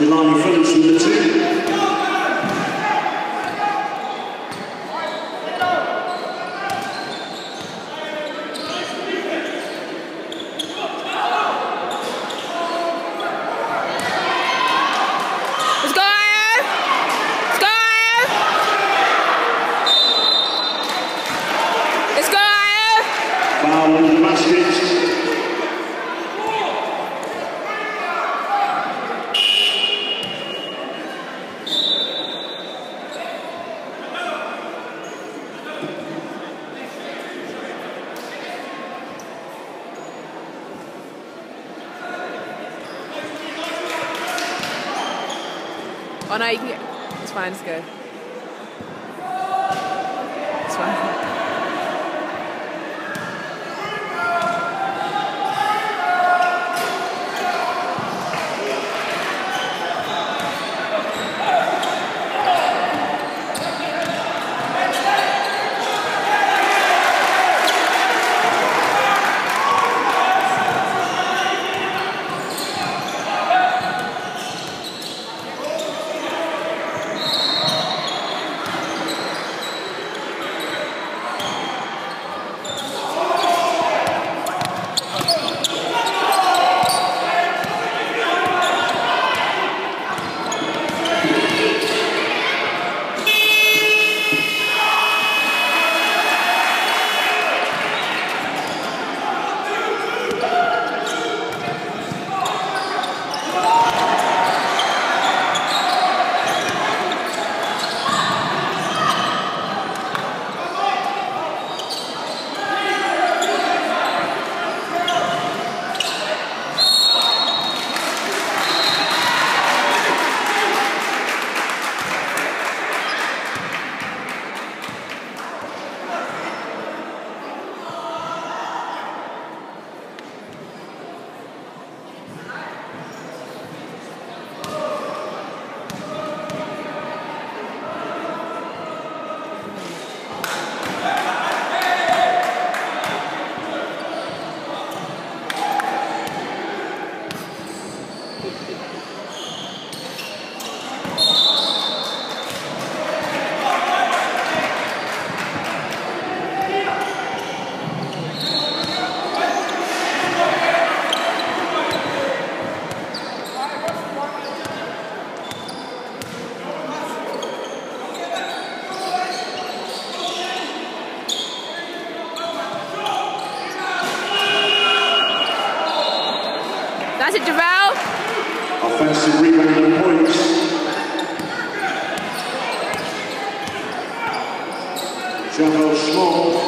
Jelani Phillips with the 2. Foul on the basket. Oh no, you can get. It's fine, it's good. It's fine. That's it, Javel. Offensive rebound points. Javel Small.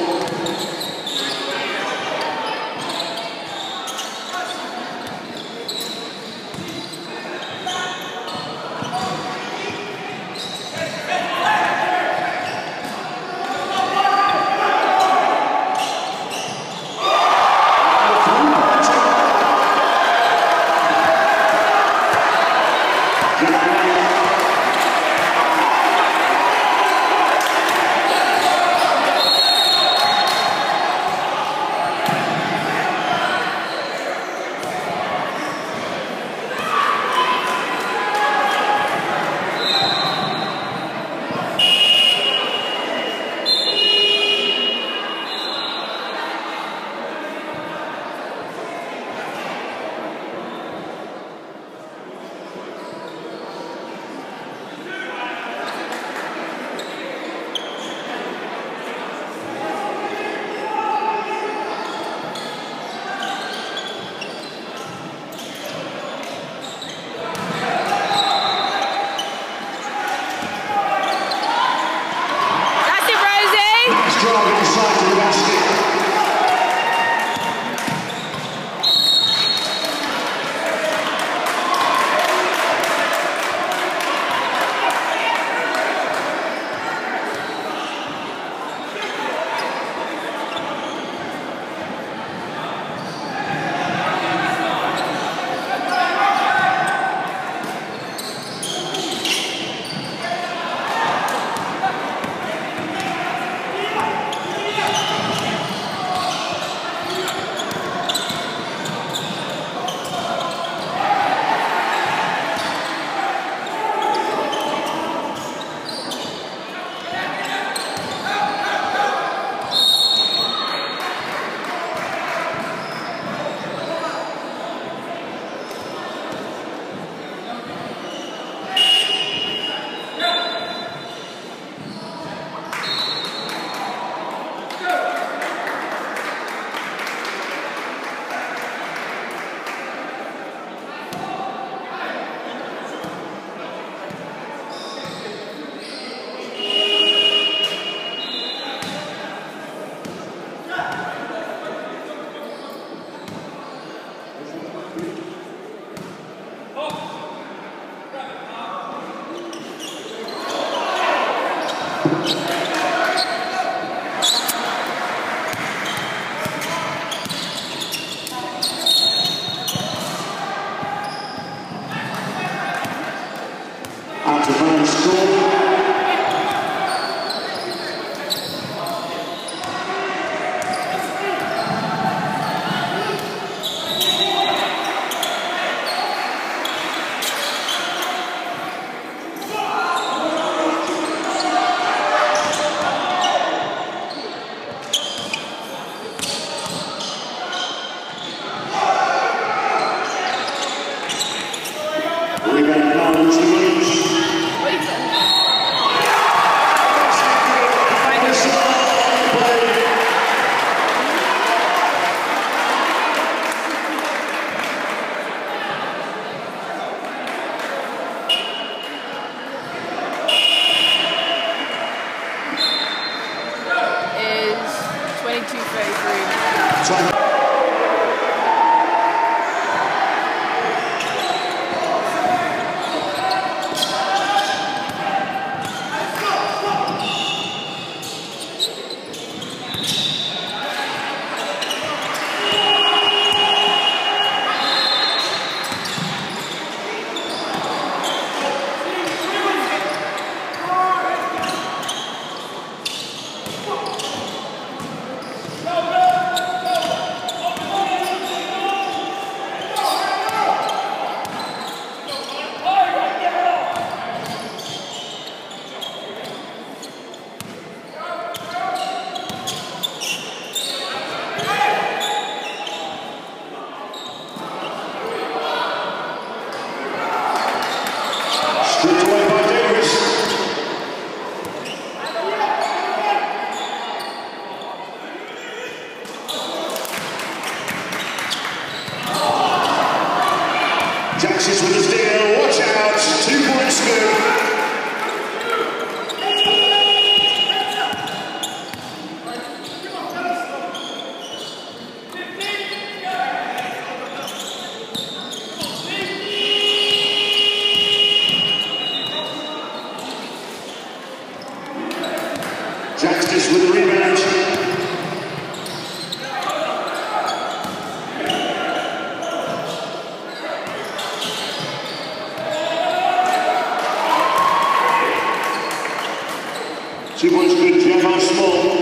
score. Jackson's with his deal, watch out, 2 points to go. Jackson's with the rebound. Two points good, Jeff Small.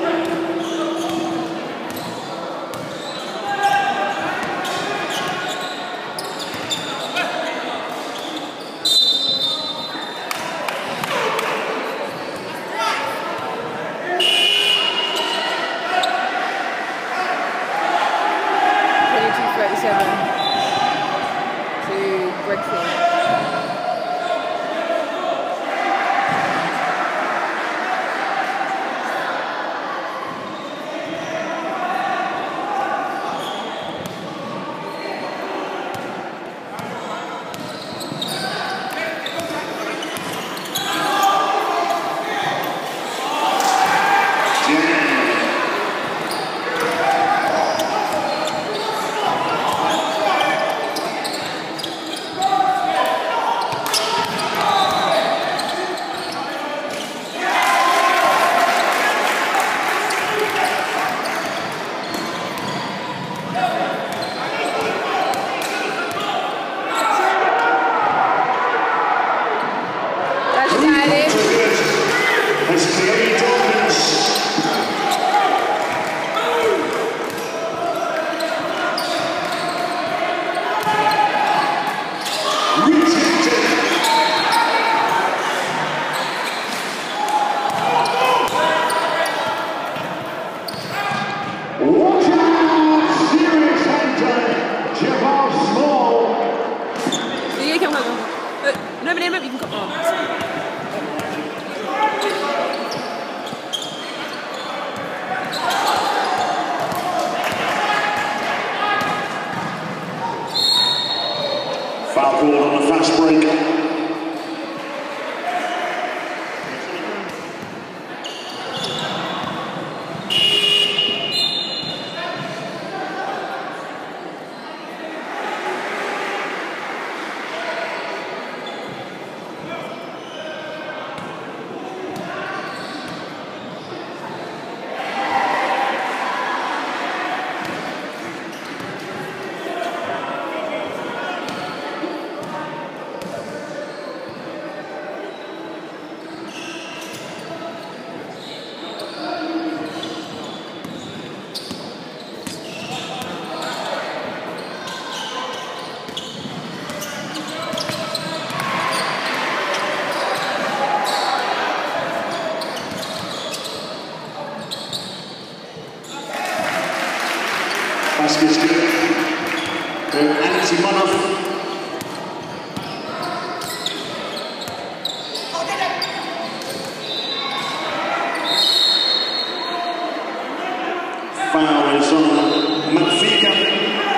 To Greig City. No, but you can come on. Foul called on the fast break. Basket's good. Anti-Monov. Foul is on McFeeka.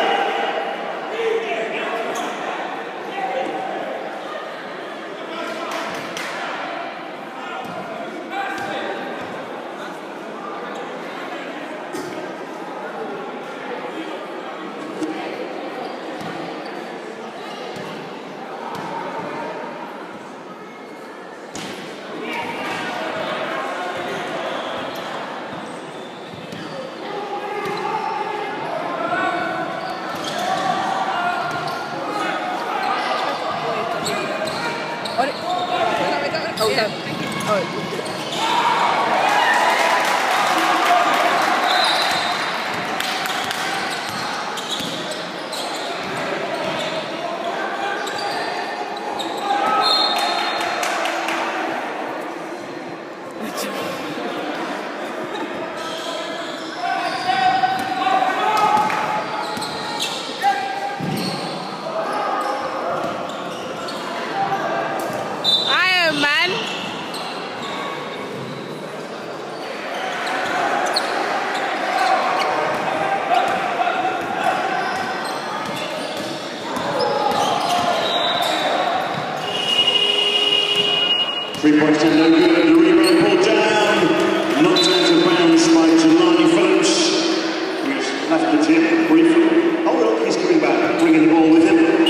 3 points to no good. The rebound pulled down. Knocked out of bounds by Jelani Phillips, who's left the team briefly. Oh, look, he's coming back, bringing the ball with him.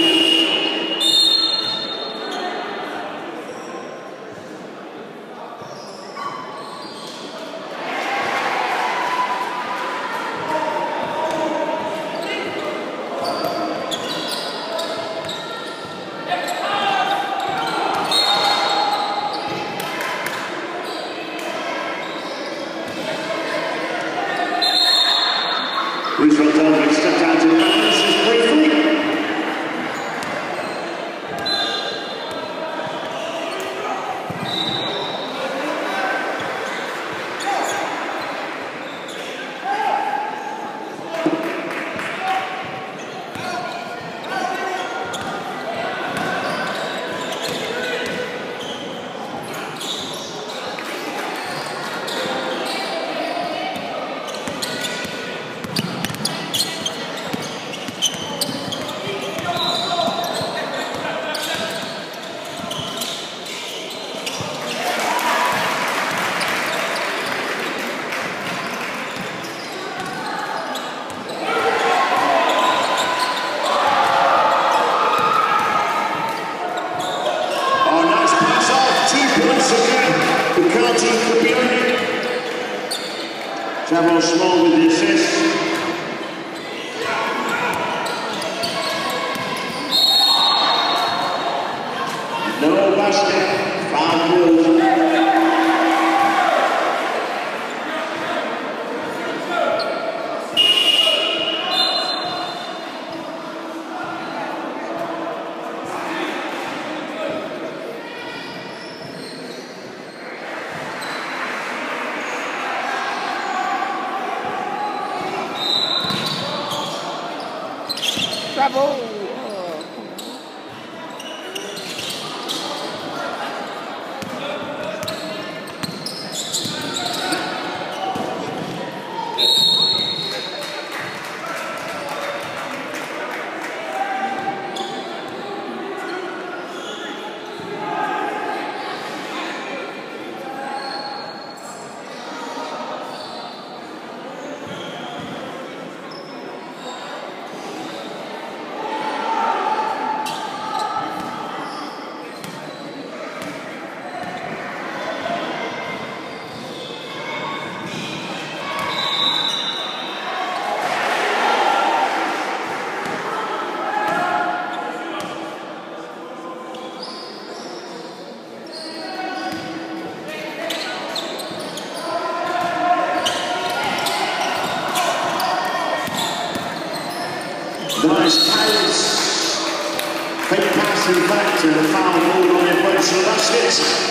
Stepped out of bounds just briefly. Trevor Small with the assist. No basket, foul called. Bravo! Nice pass. Fake pass in fact, and a foul called on the approach to the basket.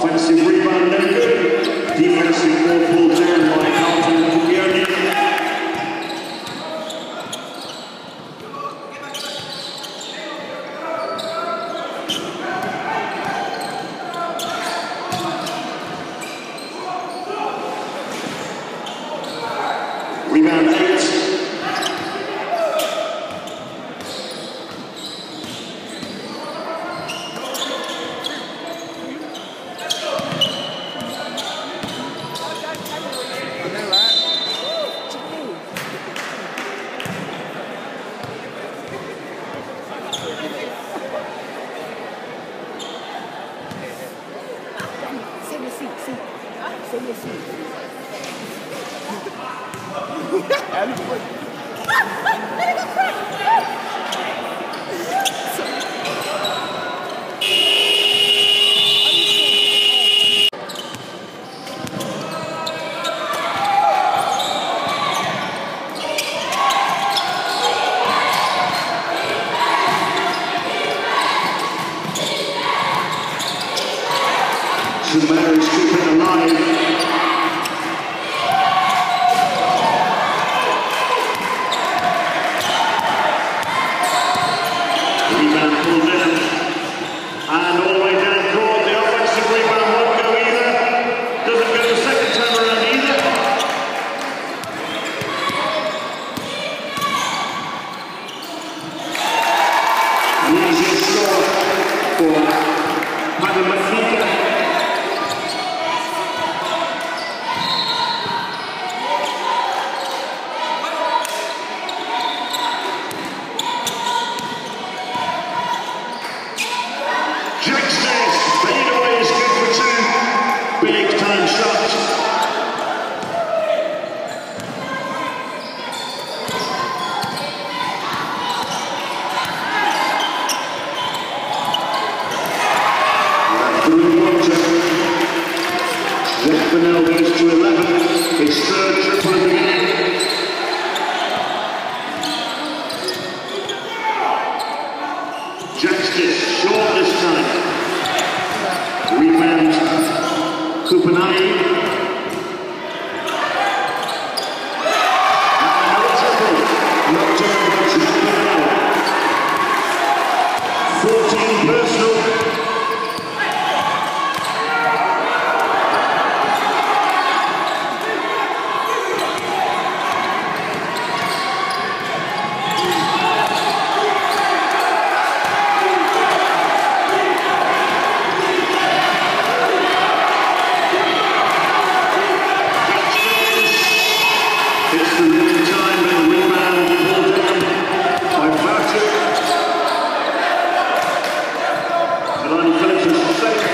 Offensive rebound, no good. Defensive ball pulled down by Carlton and Gioni. Rebound 8. St. Mary's keeping alive. Rebound pulled in. And all the way down court. The offensive rebound won't go either. Doesn't go the second time around either. An easy score for Paddy McNeika. Big time shot. Jeff Bennell goes to 11. His third triple of the game. Justice short this time. Rebound. Kupanagi. No triple. Knocked on by Jeff Bennell. 14 personal. It's the winning time and rebound pulled down by Bartek. Delaney Phillips is safe.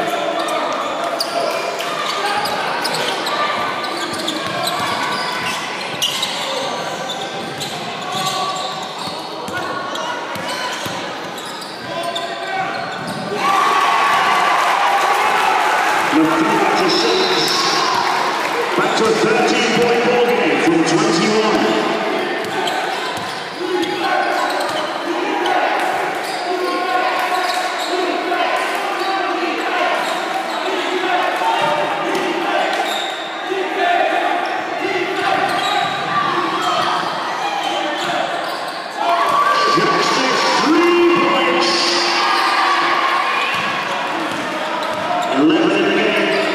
Back to 6. Back to a 13-point ball game from 21. Justice 3 points. 11 in the game.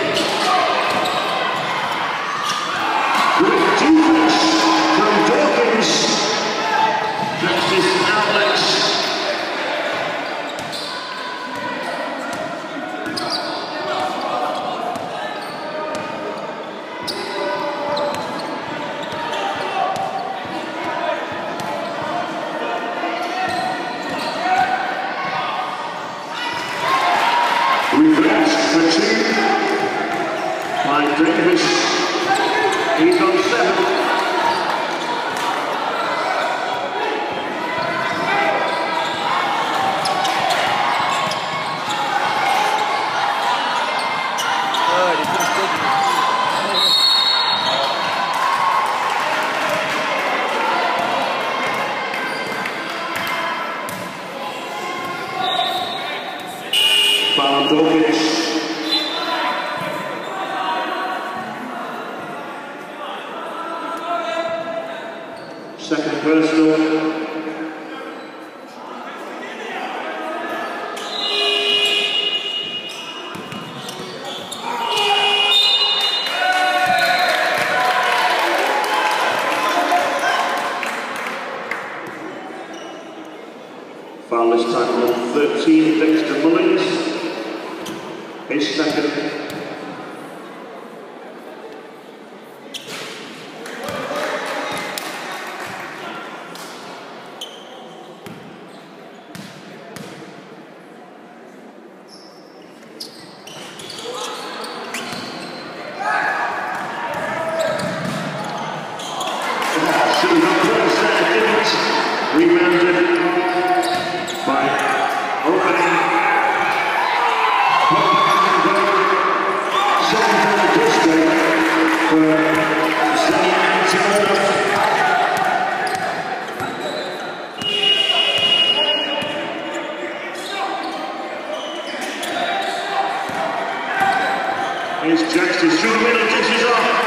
Good defense from Dawkins. Justice outlets. Reverse for 2 by Davis. He's on 7. Foul on Dawkins. Foul this time on 13, Dexter Mullins. His second. Rebounded by opening. Second from the district for Zenny Antonov. Here's Jackson through the middle, dishes off.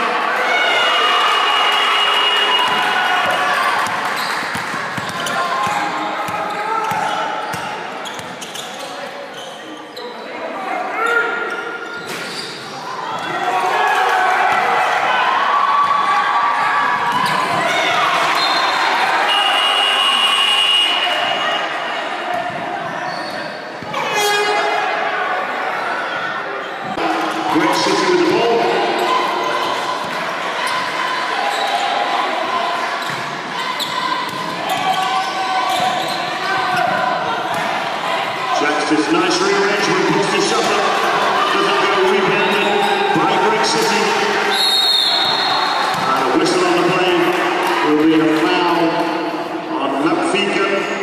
Greig City with the ball. Jackson's nice rearrangement, puts this up, doesn't go, rebounded by Greig City. And a whistle on the play will be a foul on Mapfika.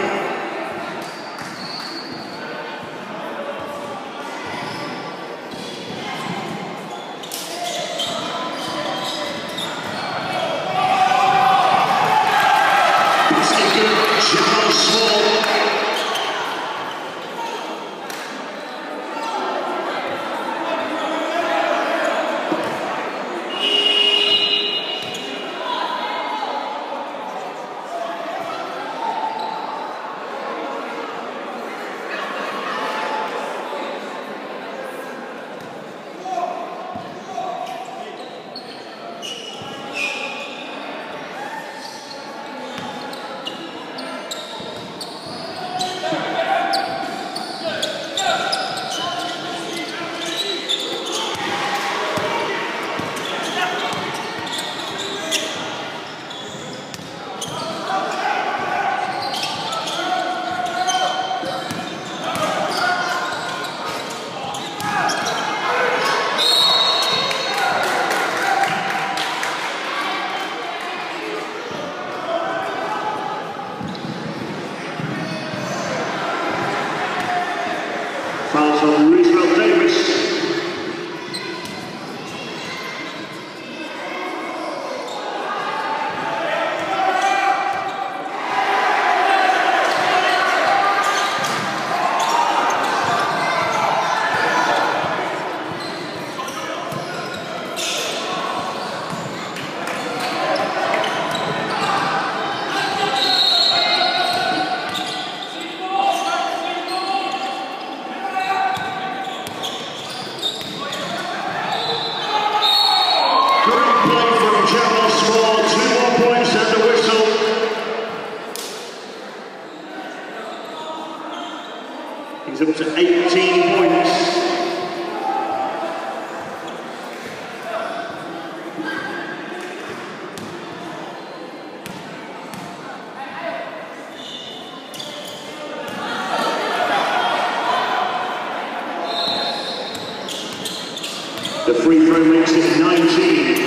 Fouls on Roosevelt Davis. He's up to 18 points. The free throw makes it 19.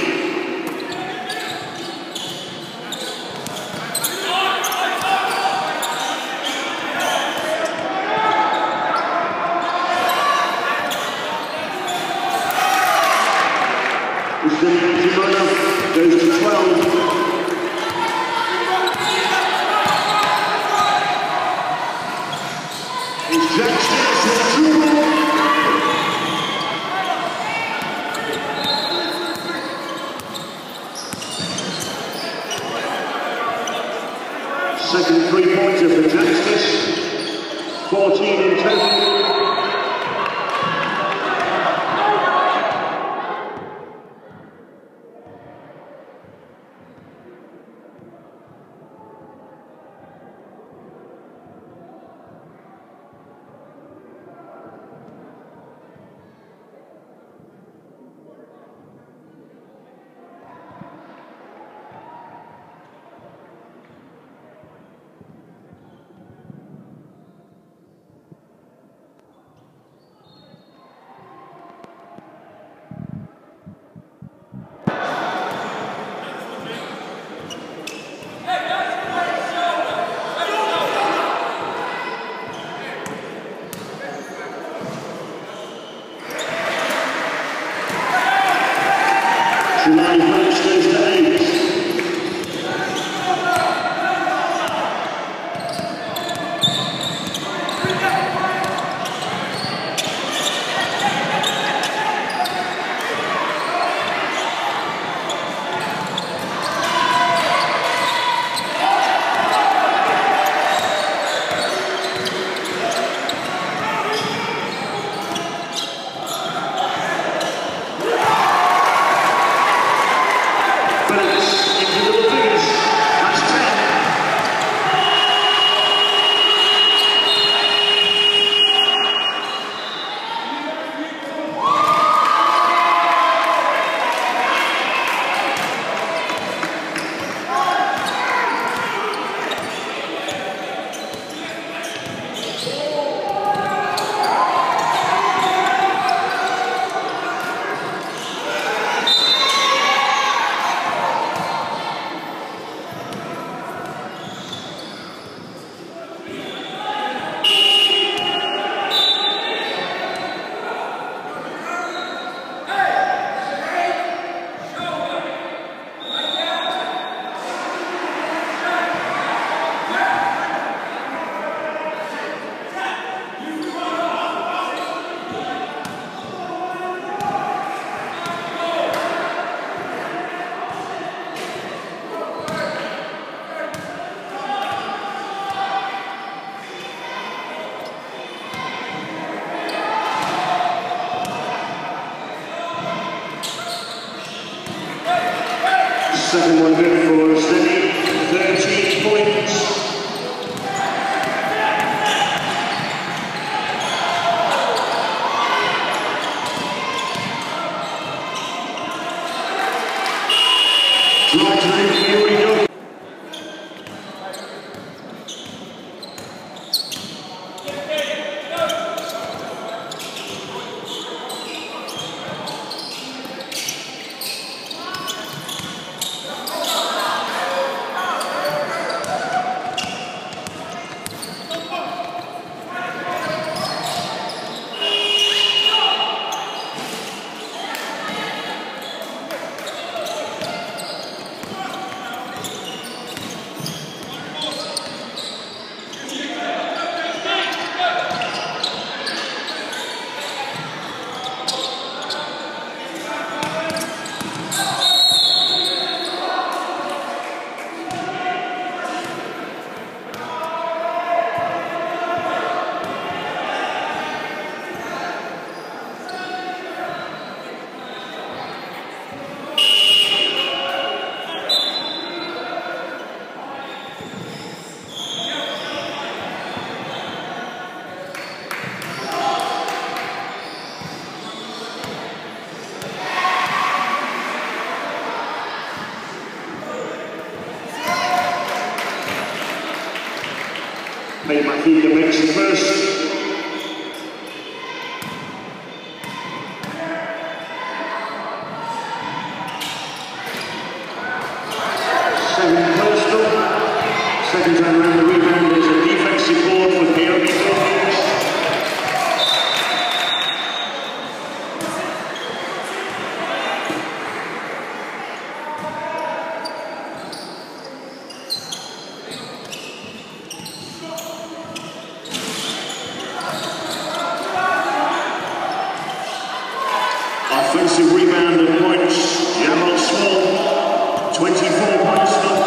Goes to 12. It's Jackson for two. Second three-pointer for Jackson. 14 in total. Second one good for Steady, 13 points. Right to the already done. Made my feet the mix first. Second postal. Second time around the rebound is a defensive board for Peony Dolphins. Offensive rebound and points, Jamal Small, 24 points now.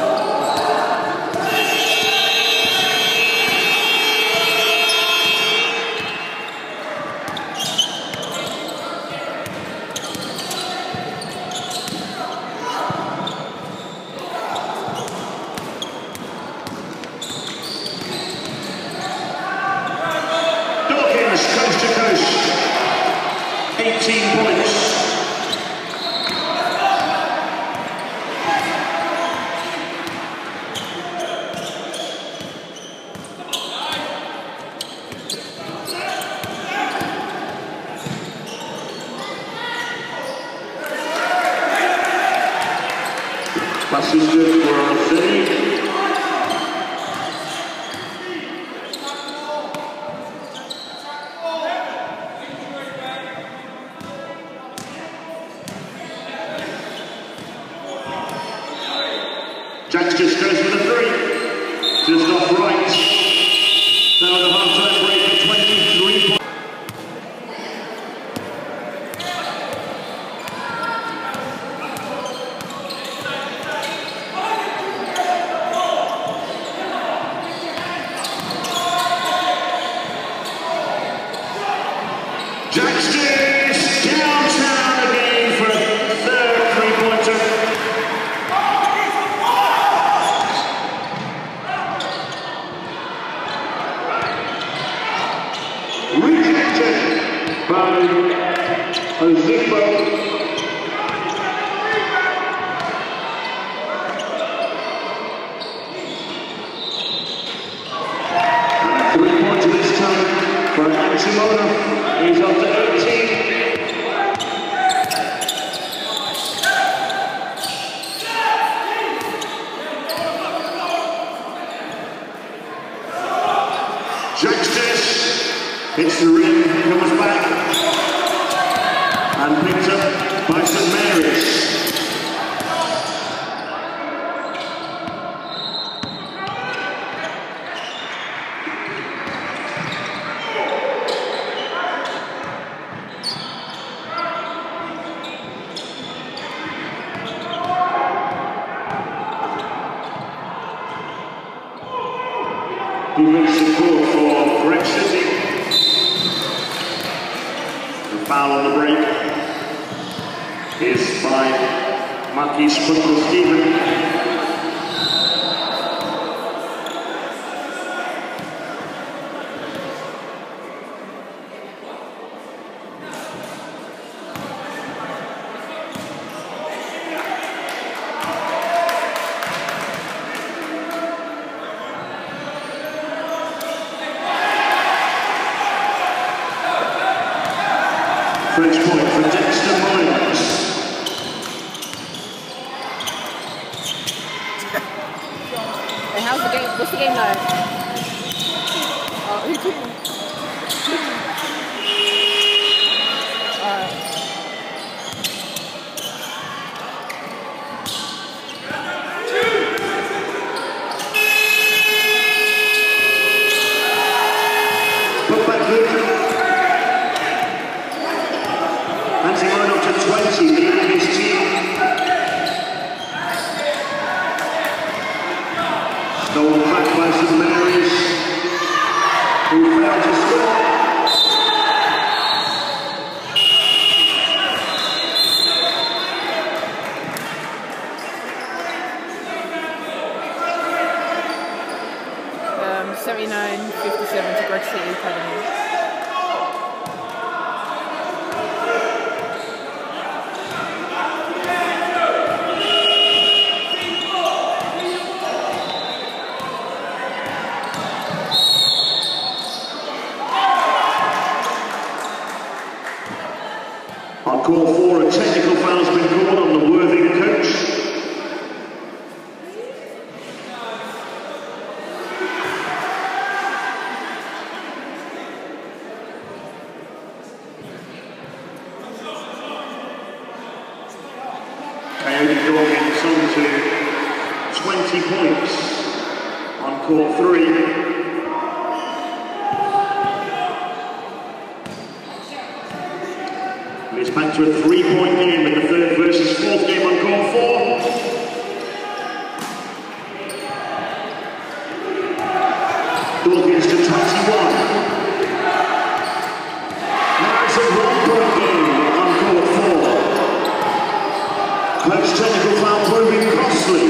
Dawkins, coast to coast. 18 points. Pass is good for 30. Jax just goes for the three. Just off right. Now the half-time break of 23 points. Jax just downtown again for a third three-pointer. Rejected by Ozimbo. And a three-pointer this time for Antimona. He's up to 18. Jax hits the rim, comes back, and picked up by St Mary's. Defensive ball for Greig City. The foul on the break is by Marquis Football Stephen. French point for Dexter Myers. Hey, how's the game? What's the game like? Oh, who took me? Alright. Put back good. Handsing line up to 20, leading his team. Stolen back by St Mary's, who failed to score. Um, 79-57 to Greig City Academy. On call 4, a technical foul has been called on the Worthing coach. Coyote Dawkins on to 20 points on court 3. It's back to a 3-point game in the 3rd versus 4th game on court 4. Dawkins to 21. Now it's a 1-point game on court 4. Close technical foul proving costly.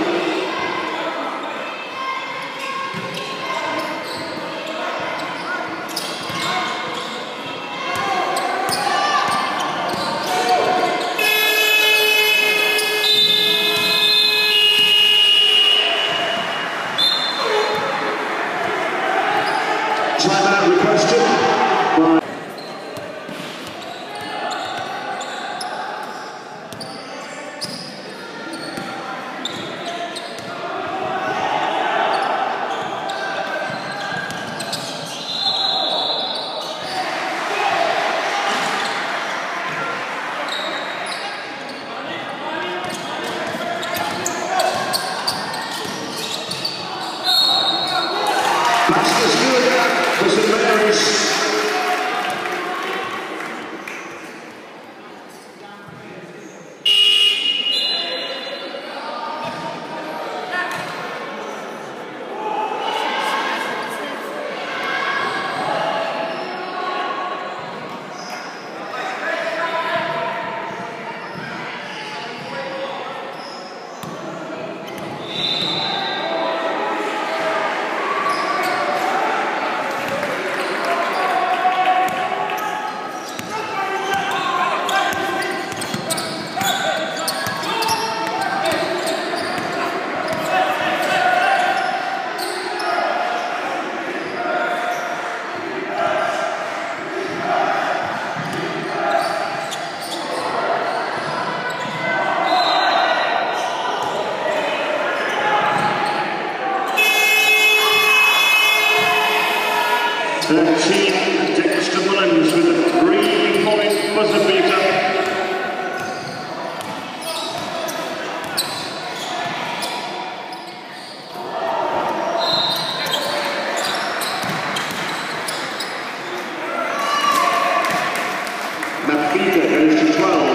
Timeout requested by Bastards good for St Mary's. Dexter Mullins with a 3-point buzzer beater. Mapita goes to 12.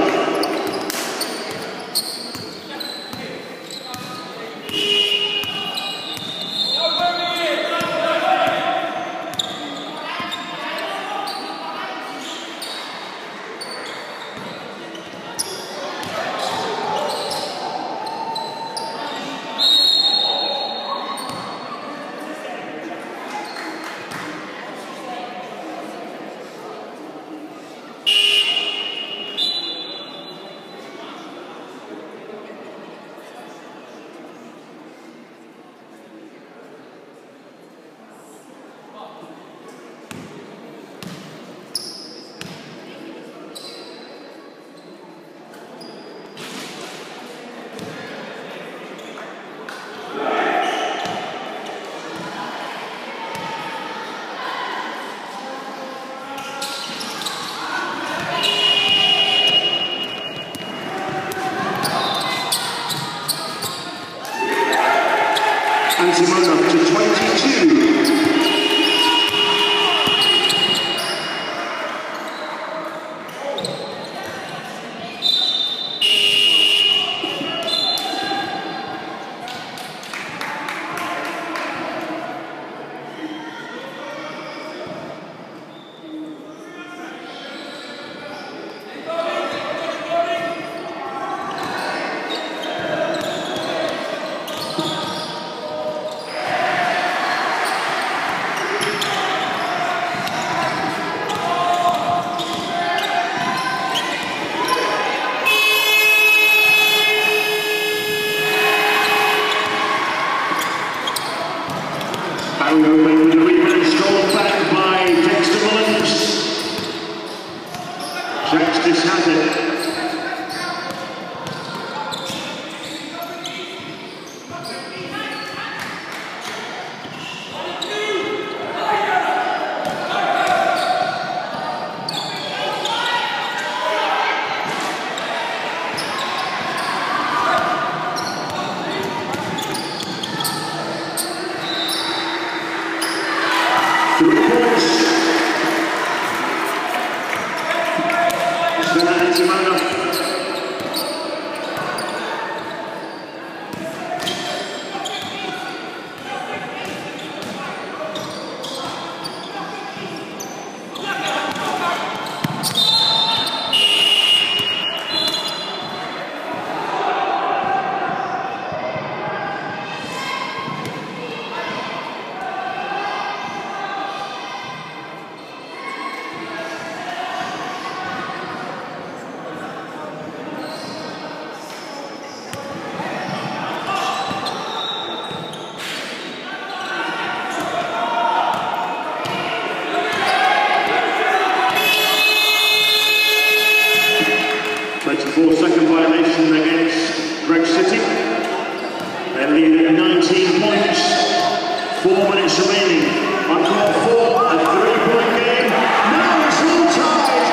Greig with the rebound, stolen back by Dexter Mullins. Justice has it. Second violation against Greig City. They lead at 19 points. 4 minutes remaining. On court 4, a 3-point game. Now it's all tied.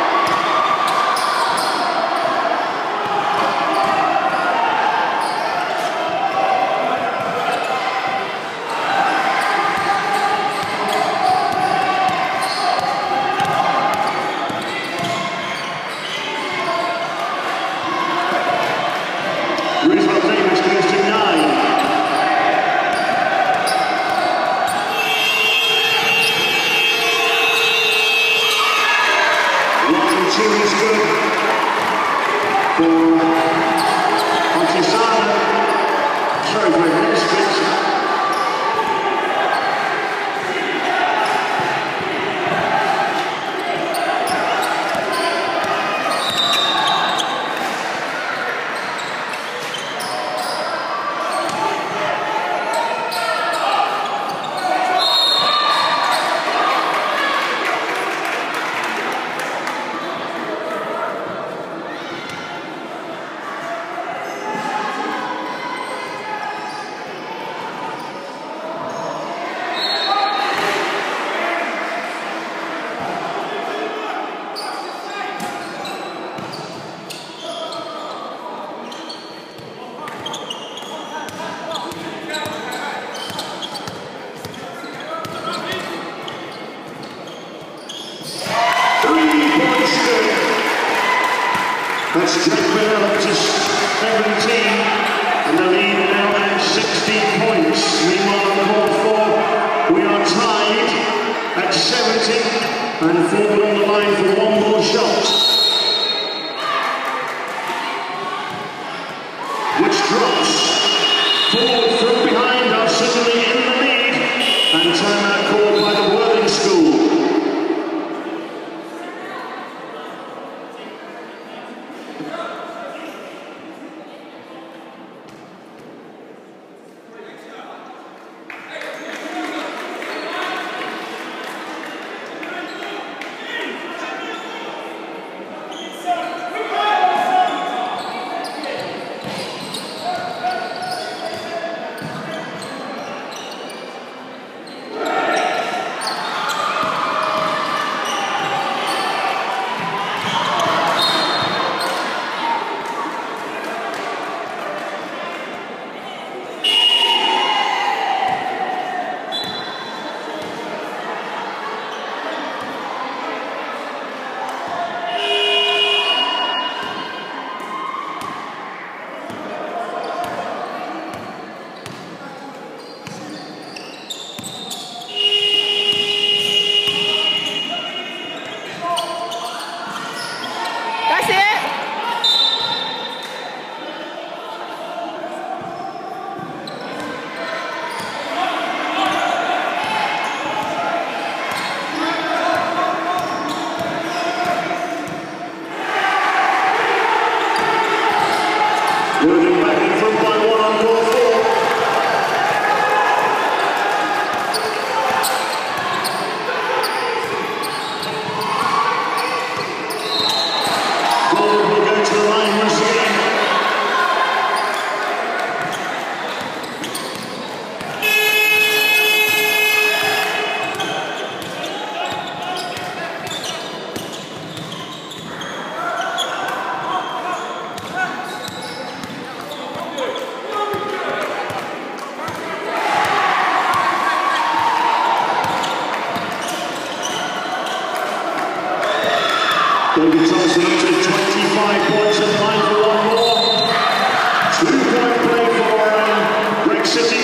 That's Jackman up to 17, and the lead now at 16 points. Meanwhile, on court 4, we are tied at 70, and 4 on the line for one more shot, which drops forward from behind are suddenly in the lead, and timeout called by the Worthing School. David Thompson up to 25 points and line for one more. 2-point play for Greig City.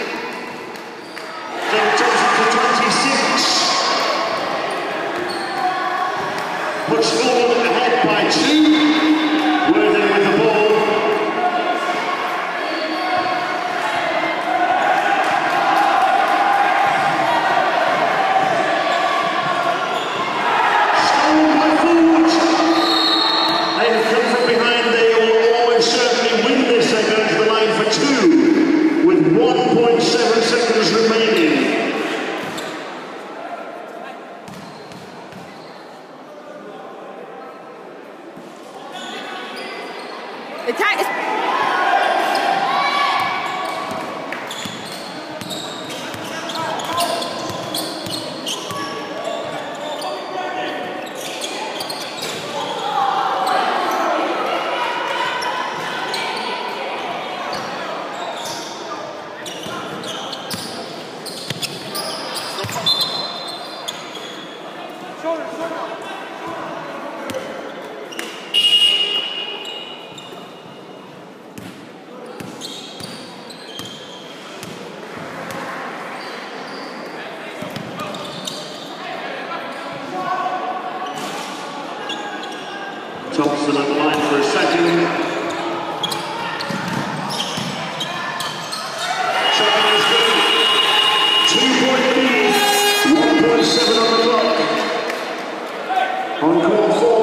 David Thompson to 26. Puts forward ahead by 2. Worthing with the ball. With 1.7 seconds remaining. The time is... Thompson at the line for a second. Shot is good. 2-point lead. 1.7 on the clock. On court 4.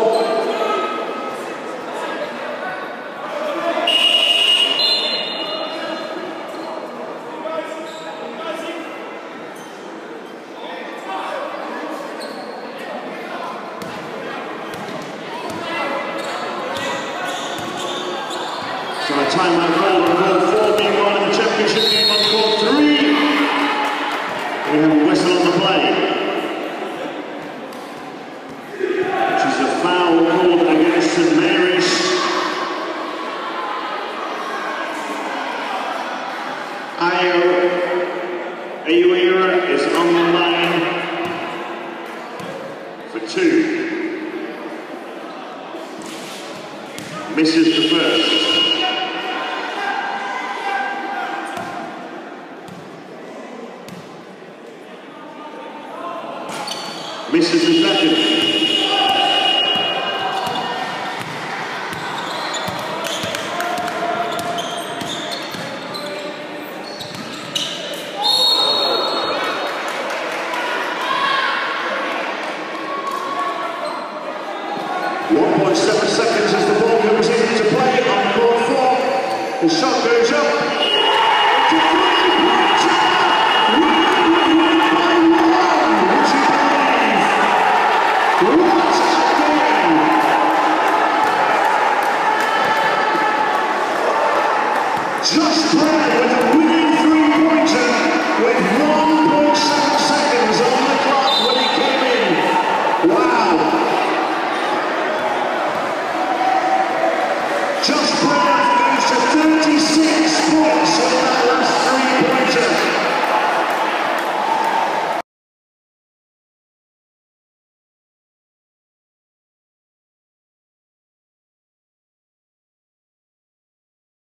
So a timeout call on court 4, meanwhile in the championship game on court 3. We have a whistle on the play. Which is a foul called against St Mary's. Ayuira is on the line for 2. Misses the first. Misses the second. Seconds as the ball comes into play on court 4. The shot goes up. It's a three-pointer! By 1! Would you believe? What a game! Josh Brad with a winning three-pointer with 1.7 seconds on